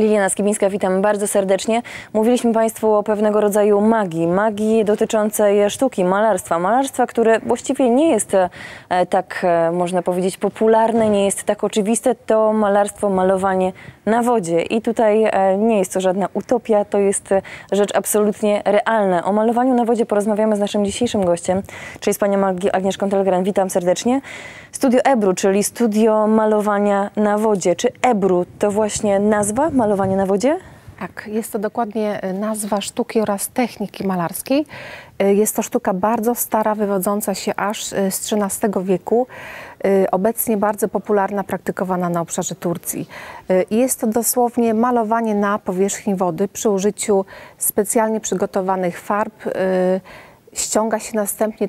Liliana Skibińska, witam bardzo serdecznie. Mówiliśmy Państwu o pewnego rodzaju magii dotyczącej sztuki, malarstwa, które właściwie nie jest tak, można powiedzieć, popularne, nie jest tak oczywiste. To malarstwo, malowanie na wodzie. I tutaj nie jest to żadna utopia, to jest rzecz absolutnie realna. O malowaniu na wodzie porozmawiamy z naszym dzisiejszym gościem, czyli z panią Agnieszką Telgren. Witam serdecznie. Studio Ebru, czyli studio malowania na wodzie. Czy Ebru to właśnie nazwa? Malowanie na wodzie? Tak, jest to dokładnie nazwa sztuki oraz techniki malarskiej. Jest to sztuka bardzo stara, wywodząca się aż z XIII wieku. Obecnie bardzo popularna, praktykowana na obszarze Turcji. Jest to dosłownie malowanie na powierzchni wody przy użyciu specjalnie przygotowanych farb. Ściąga się następnie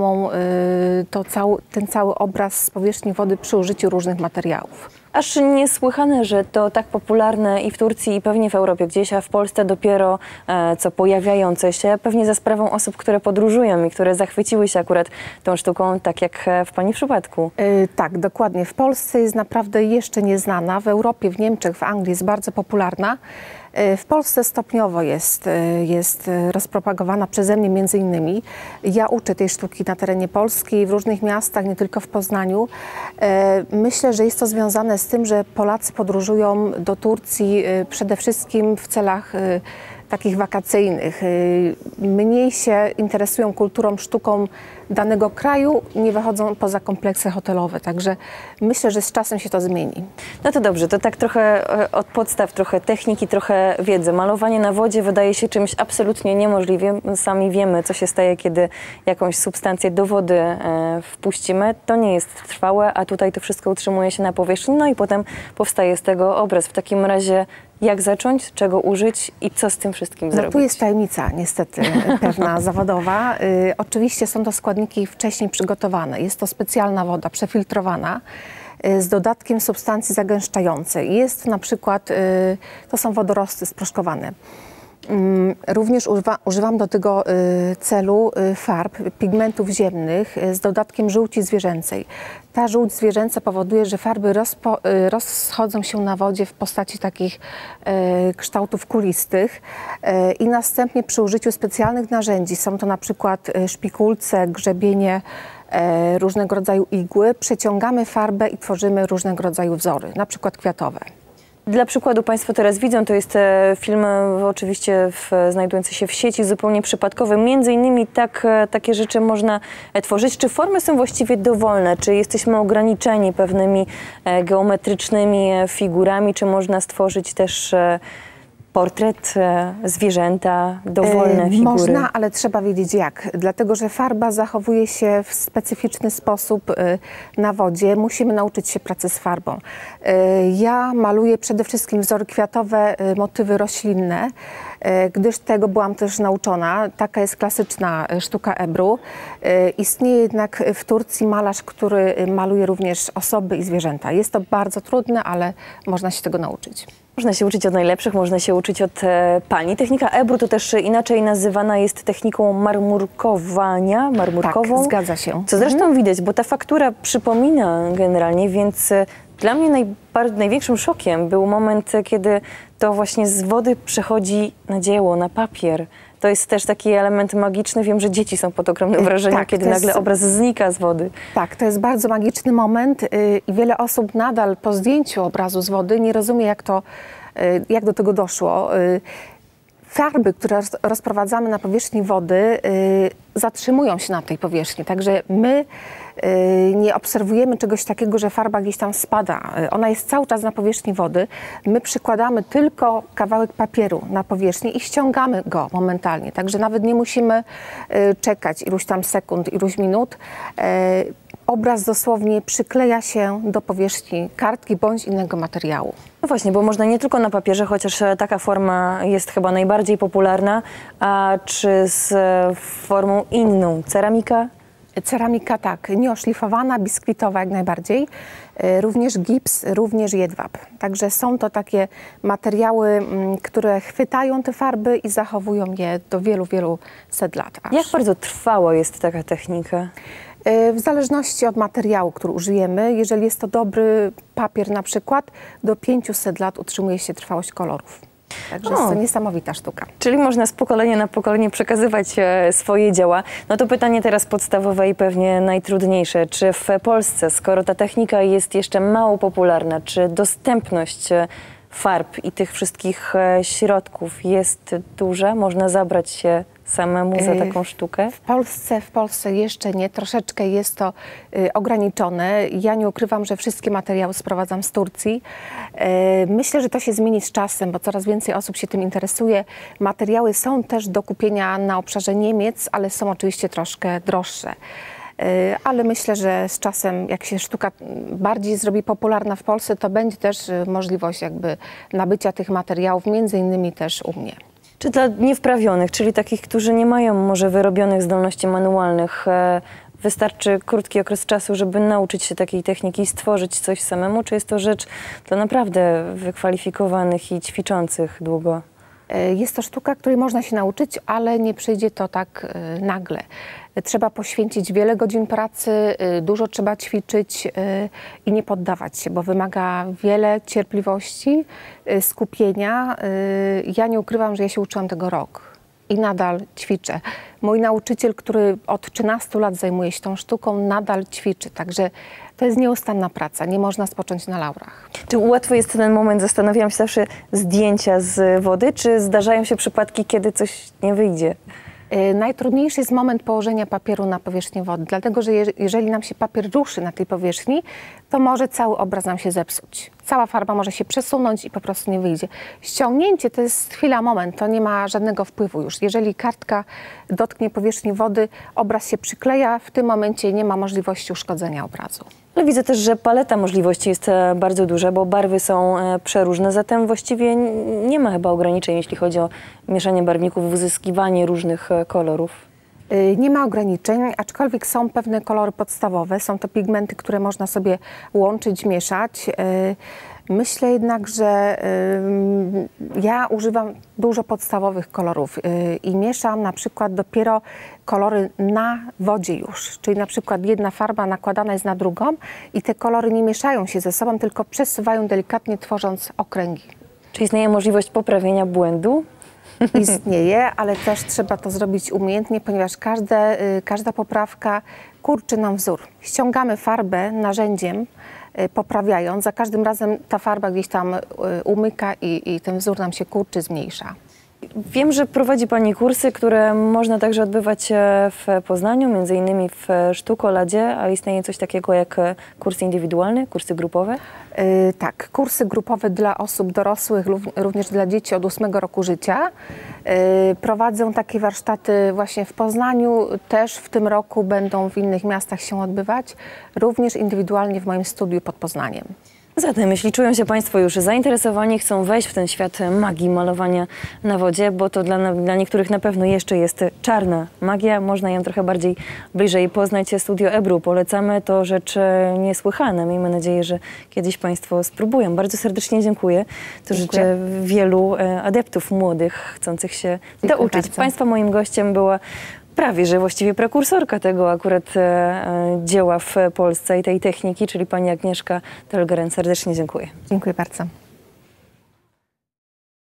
ten cały obraz z powierzchni wody przy użyciu różnych materiałów. Aż niesłychane, że to tak popularne i w Turcji, i pewnie w Europie gdzieś, a w Polsce dopiero co pojawiające się, pewnie za sprawą osób, które podróżują i które zachwyciły się akurat tą sztuką, tak jak w pani przypadku. Tak, dokładnie. W Polsce jest naprawdę jeszcze nieznana. W Europie, w Niemczech, w Anglii jest bardzo popularna. W Polsce stopniowo jest rozpropagowana przeze mnie między innymi. Ja uczę tej sztuki na terenie Polski, w różnych miastach, nie tylko w Poznaniu. Myślę, że jest to związane z tym, że Polacy podróżują do Turcji przede wszystkim w celach takich wakacyjnych. Mniej się interesują kulturą, sztuką danego kraju, nie wychodzą poza kompleksy hotelowe. Także myślę, że z czasem się to zmieni. No to dobrze, to tak trochę od podstaw, trochę techniki, trochę wiedzy. Malowanie na wodzie wydaje się czymś absolutnie niemożliwym. Sami wiemy, co się staje, kiedy jakąś substancję do wody wpuścimy. To nie jest trwałe, a tutaj to wszystko utrzymuje się na powierzchni, no i potem powstaje z tego obraz. W takim razie jak zacząć, czego użyć i co z tym wszystkim zrobić? Tu jest tajemnica, niestety, pewna zawodowa. Oczywiście są to składniki wcześniej przygotowane. Jest to specjalna woda, przefiltrowana, z dodatkiem substancji zagęszczającej. Jest na przykład, to są wodorosty sproszkowane. Również używam do tego celu farb, pigmentów ziemnych z dodatkiem żółci zwierzęcej. Ta żółć zwierzęca powoduje, że farby rozchodzą się na wodzie w postaci takich kształtów kulistych i następnie przy użyciu specjalnych narzędzi, są to na przykład szpikulce, grzebienie, różnego rodzaju igły, przeciągamy farbę i tworzymy różnego rodzaju wzory, na przykład kwiatowe. Dla przykładu Państwo teraz widzą, to jest film oczywiście znajdujący się w sieci, zupełnie przypadkowy. Między innymi takie rzeczy można tworzyć. Czy formy są właściwie dowolne? Czy jesteśmy ograniczeni pewnymi geometrycznymi figurami? Czy można stworzyć też portret, zwierzęta, dowolne figury? Można, ale trzeba wiedzieć jak. Dlatego, że farba zachowuje się w specyficzny sposób na wodzie. Musimy nauczyć się pracy z farbą. Ja maluję przede wszystkim wzory kwiatowe, motywy roślinne, gdyż tego byłam też nauczona. Taka jest klasyczna sztuka Ebru. Istnieje jednak w Turcji malarz, który maluje również osoby i zwierzęta. Jest to bardzo trudne, ale można się tego nauczyć. Można się uczyć od najlepszych, można się uczyć od pani. Technika Ebru to też inaczej nazywana jest techniką marmurkową. Tak, zgadza się. Co zresztą widać, bo ta faktura przypomina generalnie, więc dla mnie największym szokiem był moment, kiedy to właśnie z wody przechodzi na dzieło, na papier. To jest też taki element magiczny. Wiem, że dzieci są pod ogromnym wrażeniem, kiedy nagle obraz znika z wody. Tak, to jest bardzo magiczny moment i wiele osób nadal po zdjęciu obrazu z wody nie rozumie, jak do tego doszło. Farby, które rozprowadzamy na powierzchni wody, zatrzymują się na tej powierzchni. Także my nie obserwujemy czegoś takiego, że farba gdzieś tam spada. Ona jest cały czas na powierzchni wody. My przykładamy tylko kawałek papieru na powierzchnię i ściągamy go momentalnie. Także nawet nie musimy czekać iluś tam sekund, iluś minut. Obraz dosłownie przykleja się do powierzchni kartki bądź innego materiału. No właśnie, bo można nie tylko na papierze, chociaż taka forma jest chyba najbardziej popularna, a czy z formą inną? Ceramika? Ceramika tak, nieoszlifowana, biskwitowa jak najbardziej. Również gips, również jedwab. Także są to takie materiały, które chwytają te farby i zachowują je do wielu, wielu set lat. Jak bardzo trwała jest taka technika? W zależności od materiału, który użyjemy, jeżeli jest to dobry papier na przykład, do 500 lat utrzymuje się trwałość kolorów. Także jest to niesamowita sztuka. Czyli można z pokolenia na pokolenie przekazywać swoje dzieła. No to pytanie teraz podstawowe i pewnie najtrudniejsze. Czy w Polsce, skoro ta technika jest jeszcze mało popularna, czy dostępność farb i tych wszystkich środków jest duża? Można zabrać się samemu za taką sztukę? W Polsce jeszcze nie. Troszeczkę jest to ograniczone. Ja nie ukrywam, że wszystkie materiały sprowadzam z Turcji. Myślę, że to się zmieni z czasem, bo coraz więcej osób się tym interesuje. Materiały są też do kupienia na obszarze Niemiec, ale są oczywiście troszkę droższe. Ale myślę, że z czasem, jak się sztuka bardziej zrobi popularna w Polsce, to będzie też możliwość jakby nabycia tych materiałów, między innymi też u mnie. Czy dla niewprawionych, czyli takich, którzy nie mają może wyrobionych zdolności manualnych, wystarczy krótki okres czasu, żeby nauczyć się takiej techniki i stworzyć coś samemu? Czy jest to rzecz dla naprawdę wykwalifikowanych i ćwiczących długo? Jest to sztuka, której można się nauczyć, ale nie przyjdzie to tak nagle. Trzeba poświęcić wiele godzin pracy, dużo trzeba ćwiczyć i nie poddawać się, bo wymaga wiele cierpliwości, skupienia. Ja nie ukrywam, że ja się uczyłam tego rok i nadal ćwiczę. Mój nauczyciel, który od 13 lat zajmuje się tą sztuką, nadal ćwiczy, także to jest nieustanna praca, nie można spocząć na laurach. Czy łatwo jest ten moment, zastanawiam się zawsze, zdjęcia z wody, czy zdarzają się przypadki, kiedy coś nie wyjdzie? Najtrudniejszy jest moment położenia papieru na powierzchnię wody, dlatego że jeżeli nam się papier ruszy na tej powierzchni, to może cały obraz nam się zepsuć. Cała farba może się przesunąć i po prostu nie wyjdzie. Ściągnięcie to jest chwila, moment, to nie ma żadnego wpływu już. Jeżeli kartka dotknie powierzchni wody, obraz się przykleja, w tym momencie nie ma możliwości uszkodzenia obrazu. Ale widzę też, że paleta możliwości jest bardzo duża, bo barwy są przeróżne, zatem właściwie nie ma chyba ograniczeń, jeśli chodzi o mieszanie barwników, uzyskiwanie różnych kolorów. Nie ma ograniczeń, aczkolwiek są pewne kolory podstawowe. Są to pigmenty, które można sobie łączyć, mieszać. Myślę jednak, że ja używam dużo podstawowych kolorów i mieszam na przykład dopiero kolory na wodzie już. Czyli na przykład jedna farba nakładana jest na drugą i te kolory nie mieszają się ze sobą, tylko przesuwają delikatnie, tworząc okręgi. Czy istnieje możliwość poprawienia błędu? Istnieje, ale też trzeba to zrobić umiejętnie, ponieważ każda poprawka kurczy nam wzór. Ściągamy farbę narzędziem, poprawiając, za każdym razem ta farba gdzieś tam umyka i ten wzór nam się kurczy, zmniejsza. Wiem, że prowadzi Pani kursy, które można także odbywać w Poznaniu, między innymi w Sztukoladzie, a istnieje coś takiego jak kursy indywidualne, kursy grupowe? Tak, kursy grupowe dla osób dorosłych, również dla dzieci od 8 roku życia. Prowadzę takie warsztaty właśnie w Poznaniu, też w tym roku będą w innych miastach się odbywać, również indywidualnie w moim studiu pod Poznaniem. Zatem, jeśli czują się Państwo już zainteresowani, chcą wejść w ten świat magii malowania na wodzie, bo to dla niektórych na pewno jeszcze jest czarna magia, można ją trochę bardziej bliżej poznać. Studio Ebru polecamy, to rzecz niesłychana. Miejmy nadzieję, że kiedyś Państwo spróbują. Bardzo serdecznie dziękuję. To życzę wielu adeptów młodych, chcących się douczyć. Bardzo. Państwa moim gościem była prawie, że właściwie prekursorka tego akurat dzieła w Polsce i tej techniki, czyli pani Agnieszka Tolgeren. Serdecznie dziękuję. Dziękuję bardzo.